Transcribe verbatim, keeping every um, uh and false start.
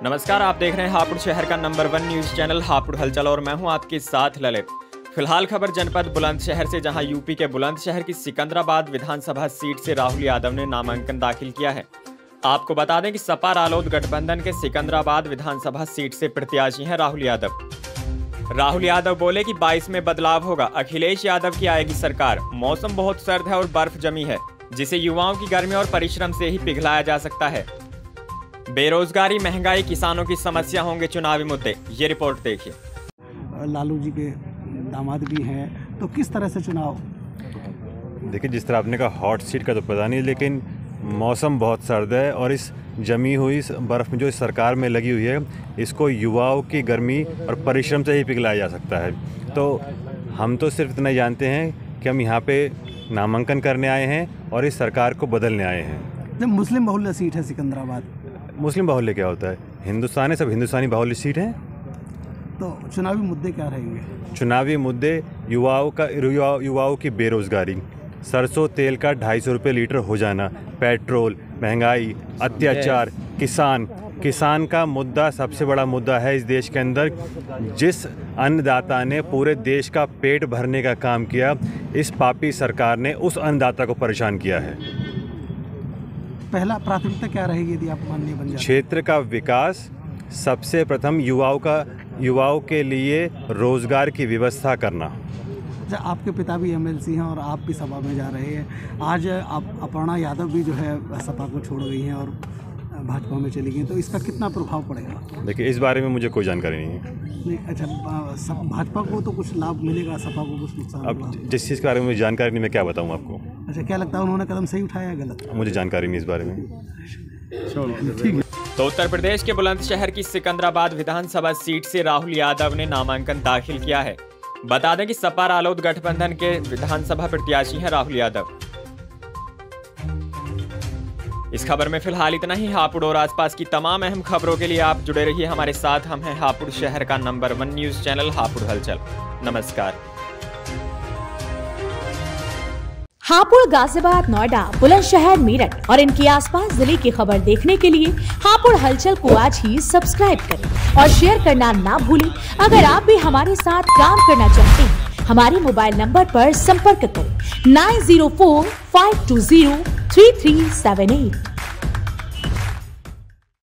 नमस्कार, आप देख रहे हैं हापुड़ शहर का number one news channel Hapur हलचल और मैं हूं आपके साथ ललित। फिलहाल खबर जनपद बुलंदशहर से, जहां यूपी के बुलंदशहर की सिकंदराबाद विधानसभा सीट से राहुल यादव ने नामांकन दाखिल किया है। आपको बता दें कि सपा रालोद गठबंधन के सिकंदराबाद विधानसभा सीट से प्रत्याशी हैं राहुल यादव। राहुल यादव बोले कि बाईस में बदलाव होगा, अखिलेश यादव की आएगी सरकार। मौसम बहुत सर्द है और बर्फ जमी है, जिसे युवाओं की गर्मी और परिश्रम से ही पिघलाया जा सकता है। बेरोजगारी, महंगाई, किसानों की समस्या होंगे चुनावी मुद्दे। ये रिपोर्ट देखिए। लालू जी के दामाद भी हैं, तो किस तरह से चुनाव? देखिए, जिस तरह आपने कहा हॉट सीट का तो पता नहीं, लेकिन मौसम बहुत सर्द है और इस जमी हुई बर्फ़ में जो इस सरकार में लगी हुई है, इसको युवाओं की गर्मी और परिश्रम से ही पिघलाया जा सकता है। तो हम तो सिर्फ इतना जानते हैं कि हम यहाँ पे नामांकन करने आए हैं और इस सरकार को बदलने आए हैं। जब मुस्लिम बहुल्य सीट है सिकंदराबाद, मुस्लिम बाहुल्य क्या होता है? हिंदुस्तान है, सब हिंदुस्तानी बाहुल्य सीट हैं। तो चुनावी मुद्दे क्या रहेंगे? चुनावी मुद्दे युवाओं का युवा, युवाओं की बेरोजगारी, सरसों तेल का ढाई सौ रुपये लीटर हो जाना, पेट्रोल, महंगाई, अत्याचार, किसान किसान का मुद्दा सबसे बड़ा मुद्दा है इस देश के अंदर। जिस अन्नदाता ने पूरे देश का पेट भरने का काम किया, इस पापी सरकार ने उस अन्नदाता को परेशान किया है। पहला प्राथमिकता क्या रहेगी यदि आप माननीय बन जाते? क्षेत्र का विकास, सबसे प्रथम युवाओं का युवाओं के लिए रोजगार की व्यवस्था करना। आपके पिता भी एमएलसी हैं और आप भी सपा में जा रहे हैं। आज आप अपर्णा यादव भी जो है सपा को छोड़ गई हैं और भाजपा में चली गई, तो इसका कितना प्रभाव पड़ेगा? देखिए, इस बारे में मुझे कोई जानकारी नहीं है। नहीं, अच्छा, सब भाजपा को तो कुछ लाभ मिलेगा, सपा को कुछ नुकसान? अब जिस चीज़ के बारे में मुझे जानकारी नहीं, मैं क्या बताऊँ आपको। अच्छा, क्या लगता है उन्होंने कदम सही उठाया या गलत? मुझे जानकारी नहीं इस बारे में। ठीक है। तो उत्तर प्रदेश के बुलंदशहर की सिकंदराबाद विधानसभा सीट से राहुल यादव ने नामांकन दाखिल किया है। बता दें कि सपा रालोद गठबंधन के विधानसभा प्रत्याशी हैं राहुल यादव। इस खबर में फिलहाल इतना ही। हापुड़ और आसपास की तमाम अहम खबरों के लिए आप जुड़े रहिए हमारे साथ। हम हैं हापुड़ शहर का number one news channel Hapur हलचल। नमस्कार। हापुड़, गाजियाबाद, नोएडा, बुलंदशहर, मेरठ और इनके आसपास जिले की खबर देखने के लिए हापुड़ हलचल को आज ही सब्सक्राइब करें और शेयर करना ना भूलें। अगर आप भी हमारे साथ काम करना चाहते हैं, हमारे मोबाइल नंबर पर संपर्क करें nine zero four five two zero three three seven eight.